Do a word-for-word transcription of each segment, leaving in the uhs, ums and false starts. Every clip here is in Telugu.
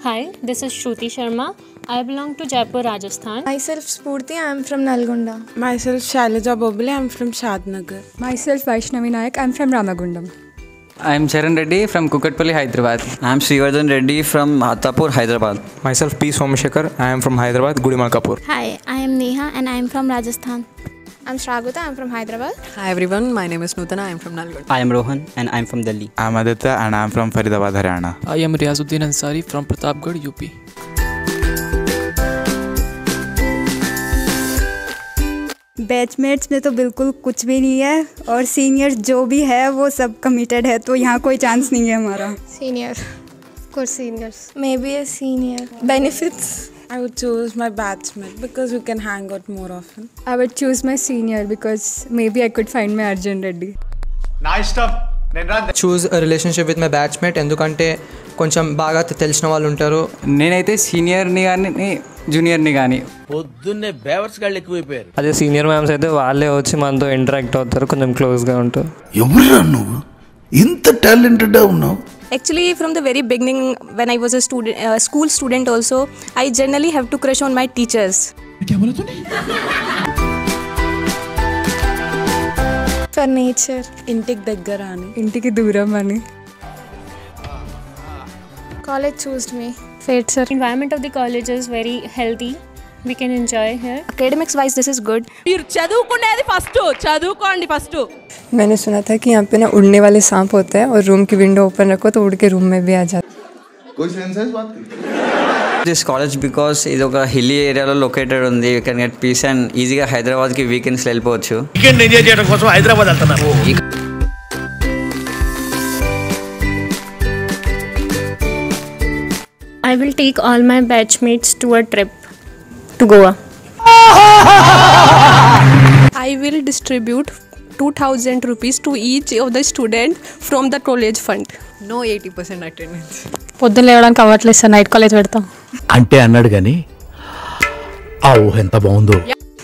Hi, this is Shruti Sharma. I belong to Jaipur, Rajasthan. Myself Spurti, I am from Nalgonda. Myself Shailaja Bobale, I am from Shadnagar. Myself Vaishnavi Nayak, I am from Ramagundam. I am Charan Reddy from Kukatpalli, Hyderabad. I am Srivardhan Reddy from Hatapur, Hyderabad. Myself P. Somashekar, I am from Hyderabad, Gudimalkapur. Hi, I am Neha and I am from Rajasthan. I'm Shragota, I am from Hyderabad. Hi everyone, my name is Nutana, I am from Nalgonda. I am Rohan and I am from Delhi. I am Aditya and I am from Faridabad, Haryana. I am Riazuddin Ansari from Pratapgarh, U P. Batchmates में तो बिल्कुल कुछ भी नहीं है और सीनियर्स जो भी है वो सब कमिटेड है, तो यहाँ कोई चांस नहीं है हमारा. Senior, of course seniors. Maybe a senior. Benefits? I would choose my batchmate because we can hang out more often. I would choose my senior because maybe I could find my Arjun Reddy. Nice stuff. Choose a relationship with my batchmate ఎందుకంటే కొంచెం బాగా తెలిసిన వాళ్ళు ఉంటారు. నేనైతే సీనియర్ని కానీ జూనియర్ని కానీ పొద్దున్నే బేవర్స్ గాళ్ళు ఎక్కువైపోయారు. అదే సీనియర్ మ్యామ్స్ అయితే వాళ్ళే వచ్చి మనతో ఇంటరాక్ట్ అవుతారు, కొంచెం క్లోజ్గా ఉంటారు. ఎవరురా నువ్వు ఇంత టాలెంటెడ్ ఉన్నావు? Actually, from the very beginning, when I was a student, uh, school student also, I generally have to crush on my teachers. क्या बोला तूने? For nature. ఇంటికి దగ్గర అని, ఇంటికి దూరం అని. College chose me. Fate, sir. Environment of the college is very healthy. We can enjoy here. Academics wise, this is good. మీరు చదువుకునేది ఫస్ట్, చదువుకోండి ఫస్ట్. मैंने सुना था कि यहाँ पे ना उड़ने वाले सांप होते हैं और रूम की विंडो ओपन रखो तो उड़ के रूम में भी आ जाते हैं. कोई सेंस है इस बात की? This college because ఇది ఒక హిల్లీ ఏరియాలో లొకేటెడ్ ఉంది. You can get peace and ఈజీగా హైదరాబాద్కి వీకెండ్స్లో వెళ్ళిపోవచ్చు. వీకెండ్ ఎంజాయ్ చేయడం కోసం హైదరాబాద్ వెళ్తున్నారు. I will take all my batchmates to a trip to Goa. I will distribute two thousand rupees to each of the student from the college fund. No eighty percent attendance. పొద్దున్న లేవడానికి అవ్వట్లేదు సార్, నైట్ కాలేజ్ పెడతాం అంటే అన్నాడు కానీ ఆ ఊహ ఎంత బాగుందో.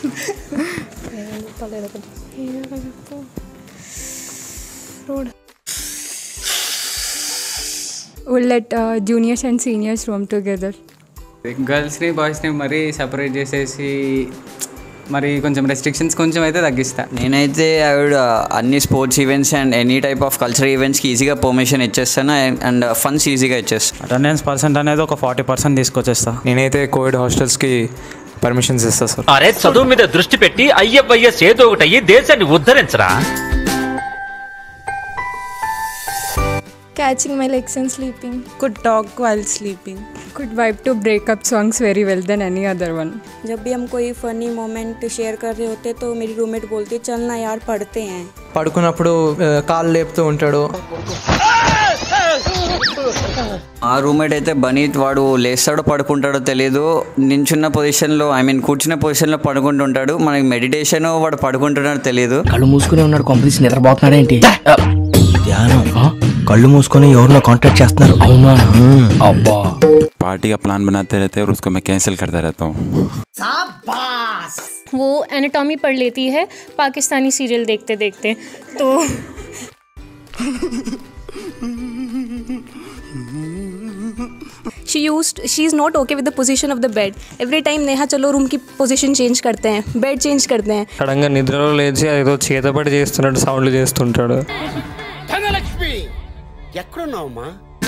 We'll let uh, juniors and seniors room together. గర్ల్స్ని బాయ్స్ని మరీ సపరేట్ చేసేసి మరి కొంచెం రెస్ట్రిక్షన్స్ కొంచెం అయితే తగ్గిస్తా. నేనైతే ఆవిడ అన్ని sports events and any type of cultural ఈవెంట్స్కి ఈజీగా పర్మిషన్ ఇచ్చేస్తాను అండ్ ఫండ్స్ ఈజీగా ఇచ్చేస్తాను. అటెండెన్స్ పర్సెంట్ అనేది ఒక ఫార్టీ పర్సెంట్ తీసుకొచ్చేస్తా. నేనైతే కోవిడ్ హాస్టల్స్కి పర్మిషన్స్ ఇస్తా సార్. అరే చదువు మీద దృష్టి పెట్టి అయ్యవయ్యస్ ఏదో ఒకటి అయ్యి దేశాన్ని ఉద్ధరించరా. Catching my legs and sleeping. Could talk while sleeping. Could vibe to breakup songs very well than any other one. जब भी हम कोई फनी मोमेंट शेयर कर रहे होते तो मेरी रूममेट बोलती चल ना यार पढ़ते हैं. పడుకున్నప్పుడు కాళ్ళు లేపుతూ ఉంటాడు. ఆ రూమ్మేట్ అయితే బనీత్, వాడు లేస్తాడో పడుకుంటాడో తెలియదు. నించున్న పొజిషన్లో ఐ మీన్ కూర్చున్న పొజిషన్లో పడుకుంటుంటాడు. మనకి మెడిటేషన్ వాడు పడుకుంటున్నాడో తెలియదు. కళ్ళు మూసుకునే ఉన్నాడు, కాంపిటీషన్ నిద్రపోతున్నాడేంటి? ధ్యానం. కళ్ళు మూసుకొని ఎవరినో కాంటాక్ట్ చేస్తున్నారు. అవునా? అబ్బా. पार्टी का प्लान बनाते रहते हैं और उसको मैं कैंसिल करता रहता हूँ. वो एनाटॉमी पढ़ लेती है पाकिस्तानी सीरियल देखते देखते. तो She used, she is not okay with the position of the bed. Every time Neha चलो रूम की पोजीशन चेंज करते हैं, बेड चेंज करते हैं. సడన్గా నిద్రలో లేచి ఏదో చేతపడి చేస్తున్నట్టు సౌండ్లు చేస్తుంటాడు. ధనలక్ష్మి ఎక్కడున్నావమ్మా?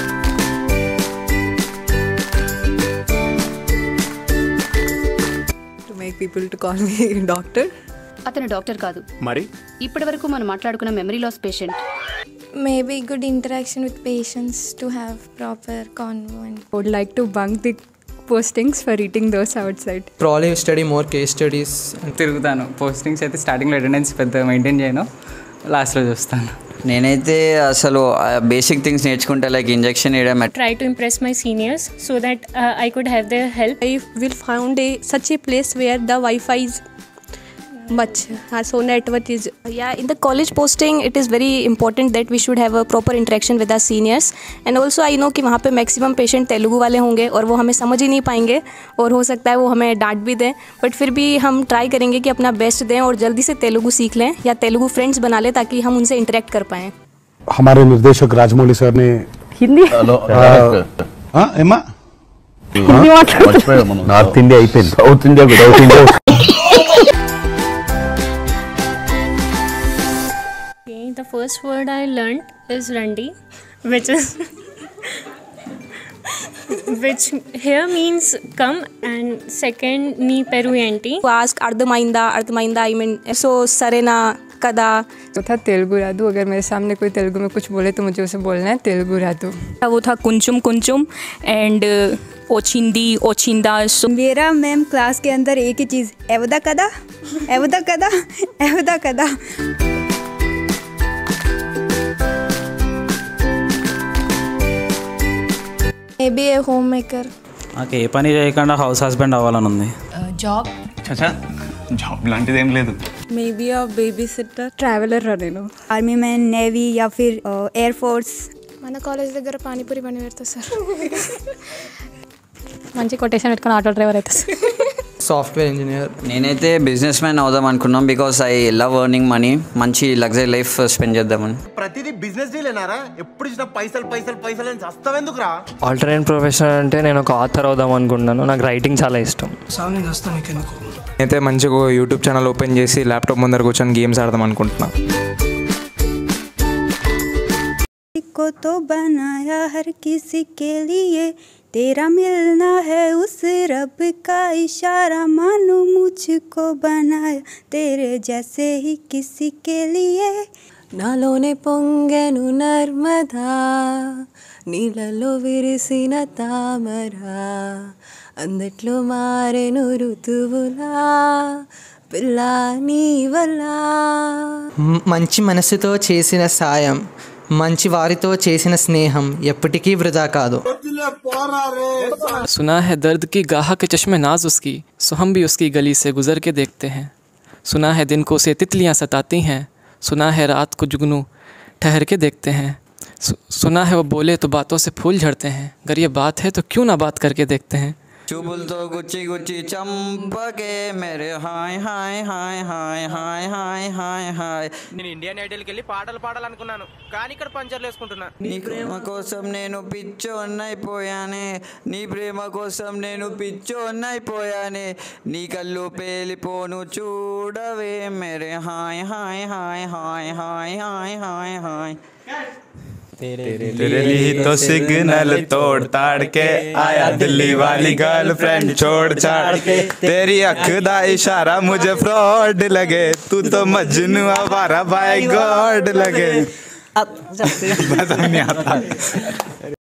To make people to call me doctor. అతను డాక్టర్ కాదు. మరి ఇప్పటివరకు మనం మాట్లాడుకున్న memory loss patient. Maybe good interaction with patients to have proper convo. And Would like to bunk the postings for eating those outside. Probably study more case studies. తిరుగుతాను. పోస్టింగ్స్ అయితే స్టార్టింగ్లో అటెండెన్స్ పెద్ద మెయింటైన్ చేయను, లాస్ట్లో చూస్తాను. నేనైతే అసలు బేసిక్ థింగ్స్ నేర్చుకుంటా, లైక్ ఇంజెక్షన్ వేయడం. try to impress my seniors so that uh, I could have their help. I will found a such a place where the Wi-Fi is much, uh, so network is. Yeah, in the college posting it is very important that we should have a proper interaction with our seniors. And also I know कि वहाँ पे maximum patient तेलुगु वाले होंगे और वो हमें समझ ही नहीं पाएंगे और हो सकता है वो हमें डांट भी दें, बट फिर भी हम ट्राई करेंगे कि अपना बेस्ट दें और जल्दी से तेलुगु सीख लें या तेलुगु फ्रेंड्स बना लें ताकि हम उनसे इंटरेक्ट कर पाएँ. हमारे निर्देशक राजमौली सर ने हिंदी हाँ एमा నార్త్ ఇండియా అయిపోయింది, south India south India. Okay, the first word I learned is Randi, which is which here means come, and second me peruenti. ask ardhamainda ardhamainda I mean so sarena kada. तो था तेलुगु राधू, अगर मेरे सामने कोई तेलुगु में कुछ बोले तो मुझे उसे बोलना है तेलुगु राधू. वो था कुंचुम कुंचुम एंड ओचिंदी ओचिंदा. मेरा मैम क्लास के अंदर एक ही चीज़, एवदा कदा एवदा कदा एवदा कदा. Maybe a home maker. నాకు ఏ పని చేయకుండా హౌస్ హస్బెండ్ అవ్వాలని ఉంది. జాబ్ చచ్చా జాబ్ లాంటిది ఏం లేదు. మేబీ ఆ బేబీ సిట్టర్. ట్రావెలర్ రా నేను. ఆర్మీ మ్యాన్, నేవీ या फिर एयर फोर्स. మన కాలేజ్ దగ్గర పానీపూరి పని పెడతా సార్. మంచి కొటేషన్ పెట్టుకుని ఆటో డ్రైవర్ అయితే సార్. Software engineer. నేనైతే బిజినెస్ మ్యాన్ అవుదాం అనుకున్నాం, because I love earning money. మంచి లగ్జరీ లైఫ్ స్పెండ్ చేద్దామని. ప్రతిదీ బిజినెస్ డీలేనారా? ఎప్పుడు ఇచ్చిన పైసలు పైసలు పైసలు అని చస్తావెందుకురా? ఆల్టర్నేట్ ప్రొఫెషన్ అంటే నేను ఒక ఆథర్ అవుదాం అనుకుంటున్నాను. నాకు రైటింగ్ చాలా ఇష్టం. అయితే మంచిగా యూట్యూబ్ ఛానల్ ఓపెన్ చేసి ల్యాప్టాప్ ముందర కూర్చొని గేమ్స్ ఆడదాం అనుకుంటున్నా. को तो बनाया हर किसी के लिए, तेरा मिलना है उस रब का इशारा, मानो मुझको बनाया तेरे जैसे ही किसी के लिए. నాలోనే పొంగెను నర్మదా, నీళ్ళలో విరిసిన తామరా, అందట్లో మారెను ఋతువులా, పిల్ల నీ వల్ల. మంచి మనసుతో చేసిన సాయం, మంచి వారితో చేసిన స్నేహం ఎప్పటికీ వృధా కాదు. सुना है दर्द की गाह के चश्मे नाज उसकी, सो हम भी उसकी गली से गुजर के देखते हैं. सुना है दिन को से तितलियां सताती हैं, सुना है रात को जुगनू ठहर के देखते हैं. सु, सुना है वो बोले तो बातों से फूल झड़ते हैं, अगर ये बात है तो क्यों ना बात करके देखते हैं. చూపులతో గుచ్చి గుచ్చి చంపకే మేరే హాయ్ హాయ్ హాయ్ హాయ్ హాయ్ హాయ్ హాయ్ హాయ్. నేను ఇండియన్ ఐడల్కి వెళ్ళి పాటలు పాడాలనుకున్నాను, కానీ ఇక్కడ పంచర్లు వేసుకుంటున్నా. నీ ప్రేమ కోసం నేను పిచ్చోన్నైపోయానే, నీ ప్రేమ కోసం నేను పిచ్చోన్నైపోయానే, నీ కళ్ళు పేలిపోను చూడవే మేరే హాయ్ హాయ్ హాయ్ హాయ్ హాయ్ హాయ్ హాయ్ హాయ్. तेरे लिए तो सिग्नल तोड़ ताड़ के आया दिल्ली वाली गर्लफ्रेंड छोड़ छाड़ के, तेरी अख दा इशारा मुझे फ्रॉड लगे, तू तो मजनू आवारा बाय गॉड लगे. बस नहीं आता.